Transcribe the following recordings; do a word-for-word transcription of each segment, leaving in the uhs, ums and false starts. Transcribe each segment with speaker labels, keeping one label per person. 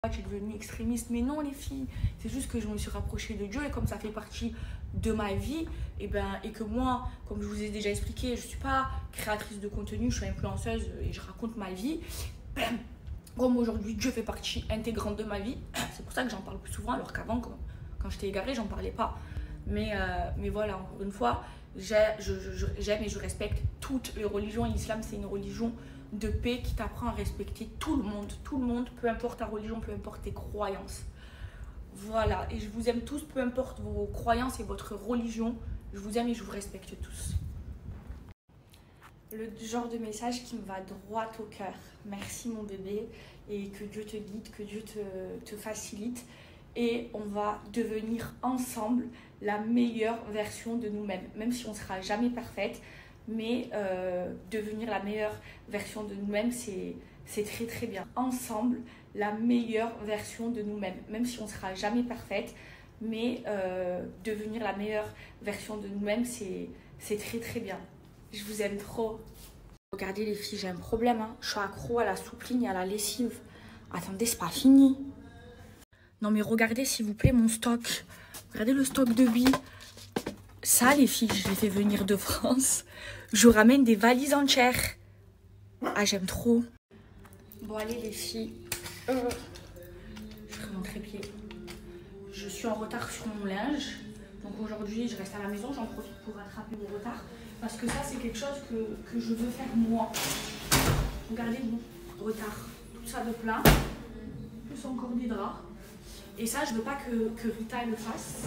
Speaker 1: tu es devenue extrémiste. Mais non, les filles, c'est juste que je me suis rapprochée de Dieu et comme ça fait partie de ma vie, et, ben, et que moi, comme je vous ai déjà expliqué, je ne suis pas créatrice de contenu, je suis influenceuse et je raconte ma vie. Ben, comme aujourd'hui, Dieu fait partie intégrante de ma vie, c'est pour ça que j'en parle plus souvent, alors qu'avant, quand, quand j'étais égarée, j'en parlais pas. Mais, euh, mais voilà, encore une fois, j'aime je, je, et je respecte toutes les religions. L'islam, c'est une religion de paix qui t'apprend à respecter tout le monde, tout le monde, peu importe ta religion, peu importe tes croyances. Voilà, et je vous aime tous, peu importe vos croyances et votre religion, je vous aime et je vous respecte tous. Le genre de message qui me va droit au cœur. Merci mon bébé, et que Dieu te guide, que Dieu te, te facilite. Et on va devenir ensemble la meilleure version de nous-mêmes, même si on ne sera jamais parfaite, mais euh, devenir la meilleure version de nous-mêmes, c'est c'est très très bien. Ensemble, la meilleure version de nous-mêmes, même si on ne sera jamais parfaite, mais euh, devenir la meilleure version de nous-mêmes, c'est c'est très très bien. Je vous aime trop. Regardez les filles, j'ai un problème, hein. Je suis accro à la soupline et à la lessive. Attendez, c'est pas fini. Non mais regardez s'il vous plaît mon stock. Regardez le stock de billes. Ça les filles, je les fais venir de France. Je ramène des valises entières. Ah j'aime trop. Bon allez les filles. Euh, je ferai mon trépied. Je suis en retard sur mon linge. Donc aujourd'hui je reste à la maison. J'en profite pour rattraper mon retard. Parce que ça c'est quelque chose que, que je veux faire moi. Regardez mon retard. Tout ça de plein. Plus encore des draps. Et ça, je veux pas que, que Rita le fasse.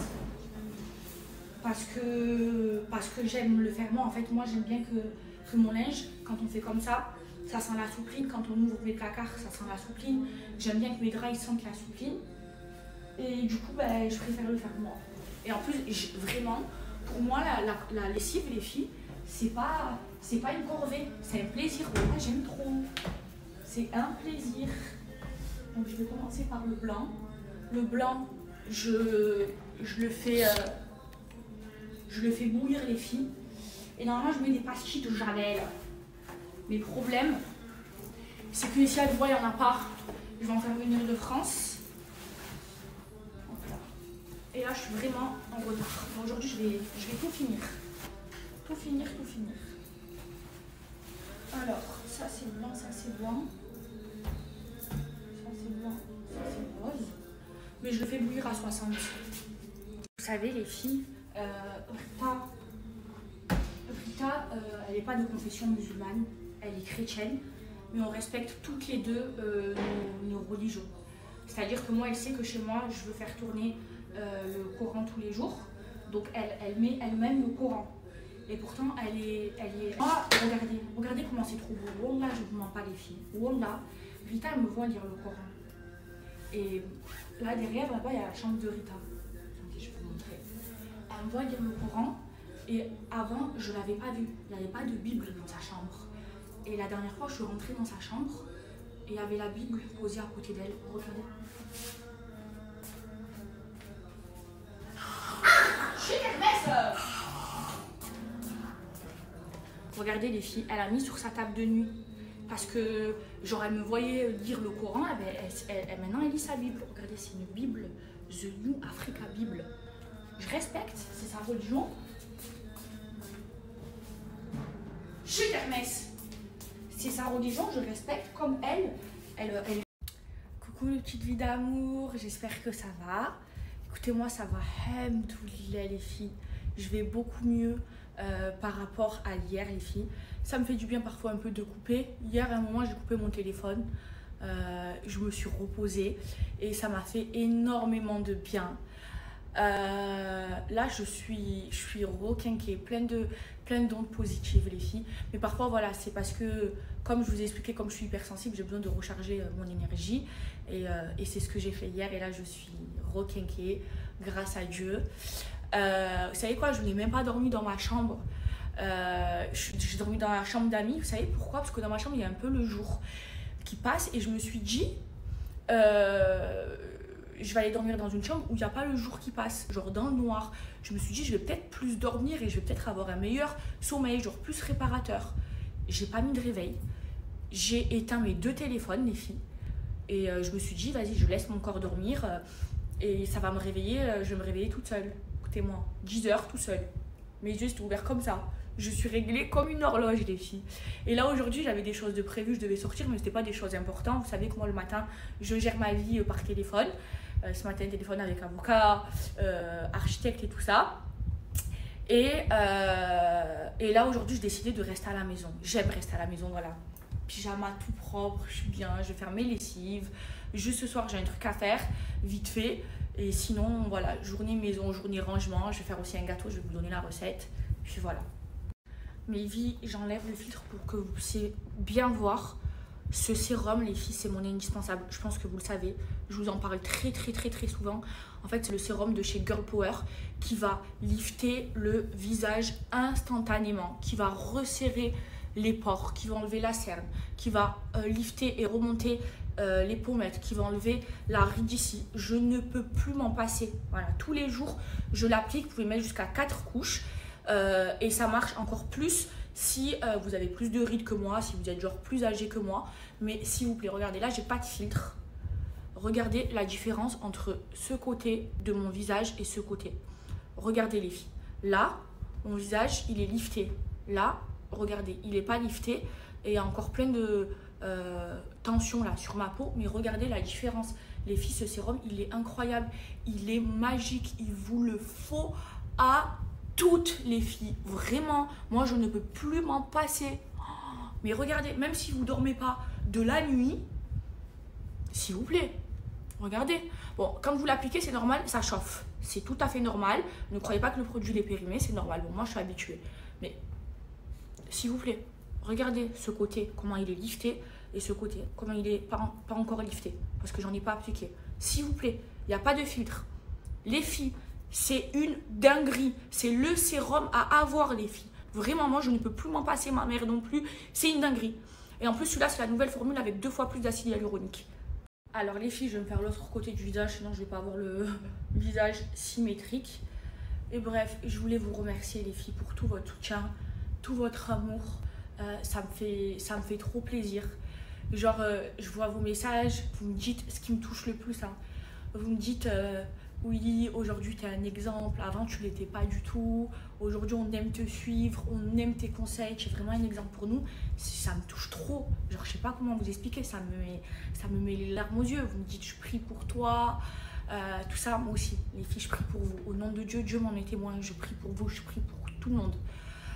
Speaker 1: Parce que, parce que j'aime le faire moi. En fait, moi, j'aime bien que, que mon linge, quand on fait comme ça, ça sent la soupline. Quand on ouvre mes placards, ça sent la soupline. J'aime bien que mes draps, ils sentent la soupline. Et du coup, ben, je préfère le faire moi. Et en plus, vraiment, pour moi, la, la, la lessive, les filles, c'est pas, c'est pas une corvée. C'est un plaisir. Moi, j'aime trop. C'est un plaisir. Donc, je vais commencer par le blanc. Le blanc, je, je, le fais, euh, je le fais bouillir les filles. Et normalement, je mets des pastilles de Javel. Mais le problème, c'est que ici, à Dubaï, il n'y en a pas. Je vais en faire venir de France. Voilà. Et là, je suis vraiment en retard. Aujourd'hui, je vais, je vais tout finir. Tout finir, tout finir. Alors, ça c'est blanc, ça c'est blanc. Ça c'est blanc, ça c'est rose. Mais je le fais bouillir à soixante. Vous savez les filles, euh, Rita, Rita euh, elle n'est pas de confession musulmane, elle est chrétienne, mais on respecte toutes les deux euh, nos, nos religions. C'est-à-dire que moi, elle sait que chez moi, je veux faire tourner euh, le Coran tous les jours, donc elle, elle met elle-même le Coran. Et pourtant, elle est... Elle est... Ah, regardez, regardez comment c'est trop beau. Wallah, je ne vous mens pas les filles. Wallah, Rita, elle me voit lire le Coran. Et là derrière, là-bas, il y a la chambre de Rita. Attendez, je vais vous montrer. Elle me voit lire le Coran. Et avant, je ne l'avais pas vu. Il n'y avait pas de Bible dans sa chambre. Et la dernière fois, je suis rentrée dans sa chambre. Et il y avait la Bible posée à côté d'elle. Regardez. Regardez les filles, elle a mis sur sa table de nuit. Parce que, genre, elle me voyait lire le Coran, elle, elle, elle, maintenant elle lit sa Bible. Regardez, c'est une Bible, The New Africa Bible. Je respecte, c'est sa religion. Chut, Hermès, c'est sa religion, je respecte comme elle. elle, elle... Coucou les petites vies d'amour, j'espère que ça va. Écoutez-moi, ça va, hamdoulilah les filles. Je vais beaucoup mieux euh, par rapport à hier les filles. Ça me fait du bien parfois un peu de couper. Hier à un moment j'ai coupé mon téléphone. Euh, je me suis reposée et ça m'a fait énormément de bien. Euh, là je suis, je suis requinquée, pleine de, pleine d'ondes positives les filles. Mais parfois voilà, c'est parce que comme je vous ai expliqué, comme je suis hypersensible, j'ai besoin de recharger euh, mon énergie. Et, euh, et c'est ce que j'ai fait hier et là je suis requinquée grâce à Dieu. Euh, vous savez quoi, je n'ai même pas dormi dans ma chambre. Euh, j'ai dormi dans la chambre d'amis. Vous savez pourquoi? Parce que dans ma chambre il y a un peu le jour qui passe et je me suis dit euh, je vais aller dormir dans une chambre où il n'y a pas le jour qui passe, genre dans le noir. Je me suis dit je vais peut-être plus dormir et je vais peut-être avoir un meilleur sommeil, genre plus réparateur. J'ai pas mis de réveil, j'ai éteint mes deux téléphones les filles. Et euh, je me suis dit, vas-y, je laisse mon corps dormir euh, et ça va me réveiller, euh, je vais me réveiller toute seule. Écoutez-moi, dix heures tout seul. Mes yeux étaient ouverts comme ça. Je suis réglée comme une horloge, les filles. Et là, aujourd'hui, j'avais des choses de prévues, je devais sortir, mais ce n'était pas des choses importantes. Vous savez que moi, le matin, je gère ma vie par téléphone. Euh, ce matin, téléphone avec avocat, euh, architecte et tout ça. Et, euh, et là, aujourd'hui, j'ai décidé de rester à la maison. J'aime rester à la maison, voilà. Pyjama tout propre, je suis bien, je vais faire mes lessives. Juste ce soir, j'ai un truc à faire, vite fait. Et sinon, voilà, journée maison, journée rangement. Je vais faire aussi un gâteau, je vais vous donner la recette. Puis voilà. Mes vies, j'enlève le filtre pour que vous puissiez bien voir. Ce sérum, les filles, c'est mon indispensable. Je pense que vous le savez. Je vous en parle très, très, très, très souvent. En fait, c'est le sérum de chez Girl Power qui va lifter le visage instantanément, qui va resserrer les pores, qui va enlever la cerne, qui va euh, lifter et remonter euh, les pommettes, qui va enlever la ride ici. Je ne peux plus m'en passer. Voilà, tous les jours, je l'applique. Vous pouvez mettre jusqu'à quatre couches. Euh, et ça marche encore plus si euh, vous avez plus de rides que moi, si vous êtes genre plus âgé que moi. Mais s'il vous plaît, regardez, là, j'ai pas de filtre. Regardez la différence entre ce côté de mon visage et ce côté. Regardez les filles. Là, mon visage, il est lifté. Là, regardez, il n'est pas lifté. Et il y a encore plein de euh, tension là sur ma peau. Mais regardez la différence. Les filles, ce sérum, il est incroyable. Il est magique. Il vous le faut à toutes les filles, vraiment, moi je ne peux plus m'en passer. Oh, mais regardez, même si vous ne dormez pas de la nuit, s'il vous plaît, regardez. Bon, quand vous l'appliquez, c'est normal, ça chauffe. C'est tout à fait normal. Ne croyez pas que le produit est périmé, c'est normal. Bon, moi je suis habituée. Mais s'il vous plaît, regardez ce côté, comment il est lifté, et ce côté, comment il n'est pas, pas encore lifté, parce que j'en ai pas appliqué. S'il vous plaît, il n'y a pas de filtre. Les filles, c'est une dinguerie. C'est le sérum à avoir, les filles. Vraiment, moi, je ne peux plus m'en passer, ma mère non plus. C'est une dinguerie. Et en plus, celui-là, c'est la nouvelle formule avec deux fois plus d'acide hyaluronique. Alors, les filles, je vais me faire l'autre côté du visage, sinon je ne vais pas avoir le visage symétrique. Et bref, je voulais vous remercier, les filles, pour tout votre soutien, tout votre amour. Euh, ça me fait, ça me fait trop plaisir. Genre, euh, je vois vos messages, vous me dites ce qui me touche le plus. Hein. Vous me dites... Euh, oui, aujourd'hui tu es un exemple, avant tu l'étais pas du tout, aujourd'hui on aime te suivre, on aime tes conseils, tu es vraiment un exemple pour nous, ça me touche trop, genre je sais pas comment vous expliquer, ça me met, ça me met les larmes aux yeux, vous me dites je prie pour toi, euh, tout ça, moi aussi, les filles je prie pour vous, au nom de Dieu, Dieu m'en est témoin, je prie pour vous, je prie pour tout le monde.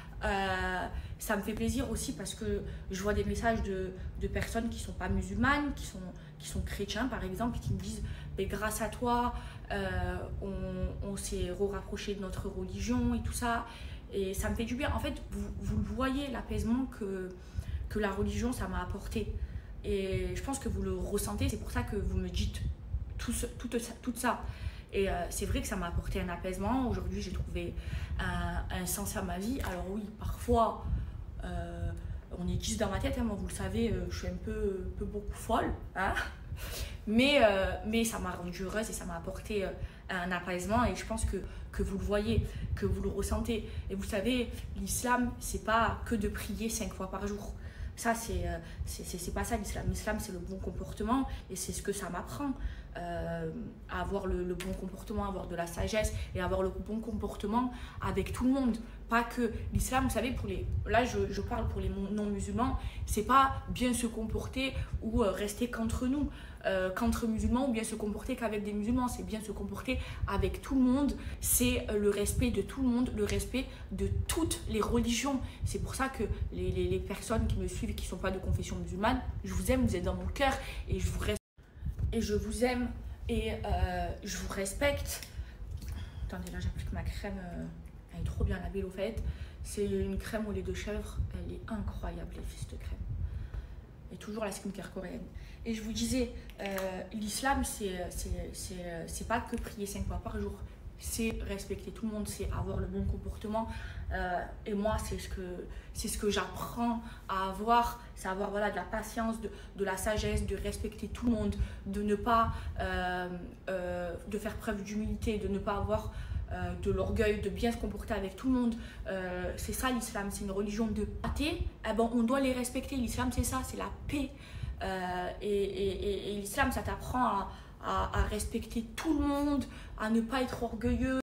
Speaker 1: Euh, ça me fait plaisir aussi parce que je vois des messages de, de personnes qui sont pas musulmanes, qui sont, qui sont chrétiens par exemple, et qui me disent mais grâce à toi euh, on, on s'est rapproché de notre religion et tout ça, et ça me fait du bien. En fait, vous, vous le voyez, l'apaisement que, que la religion ça m'a apporté, et je pense que vous le ressentez, c'est pour ça que vous me dites tout, ce, tout, tout ça. Et euh, c'est vrai que ça m'a apporté un apaisement. Aujourd'hui, j'ai trouvé un, un sens à ma vie. Alors oui, parfois, euh, on est dix dans ma tête. Hein. Moi, vous le savez, euh, je suis un peu, peu beaucoup folle. Hein. Mais, euh, mais ça m'a rendue heureuse et ça m'a apporté euh, un apaisement. Et je pense que, que vous le voyez, que vous le ressentez. Et vous savez, l'islam, c'est pas que de prier cinq fois par jour. Ça, c'est euh, c'est pas ça l'islam. L'islam, c'est le bon comportement et c'est ce que ça m'apprend. Euh, à avoir le, le bon comportement, avoir de la sagesse et avoir le bon comportement avec tout le monde. Pas que l'islam, vous savez, pour les, là je, je parle pour les non-musulmans, c'est pas bien se comporter ou euh, rester qu'entre nous, euh, qu'entre musulmans, ou bien se comporter qu'avec des musulmans. C'est bien se comporter avec tout le monde, c'est euh, le respect de tout le monde, le respect de toutes les religions. C'est pour ça que les, les, les personnes qui me suivent et qui ne sont pas de confession musulmane, je vous aime, vous êtes dans mon cœur et je vous respecte. Et je vous aime et euh, je vous respecte. Attendez, là j'applique ma crème, euh, elle est trop bien, la belle au fait. C'est une crème au lait de chèvre, elle est incroyable, les filles, cette crème. Et toujours la skincare coréenne. Et je vous disais, euh, l'islam, c'est pas que prier cinq fois par jour. C'est respecter tout le monde, c'est avoir le bon comportement. Euh, et moi, c'est ce que, c'est ce que j'apprends à avoir, c'est avoir voilà, de la patience, de, de la sagesse, de respecter tout le monde, de ne pas, euh, euh, de faire preuve d'humilité, de ne pas avoir euh, de l'orgueil, de bien se comporter avec tout le monde. Euh, c'est ça l'islam, c'est une religion de paix. Eh ben, on doit les respecter. L'islam, c'est ça, c'est la paix. Euh, et et, et, et l'islam, ça t'apprend à, à, à respecter tout le monde, à ne pas être orgueilleux.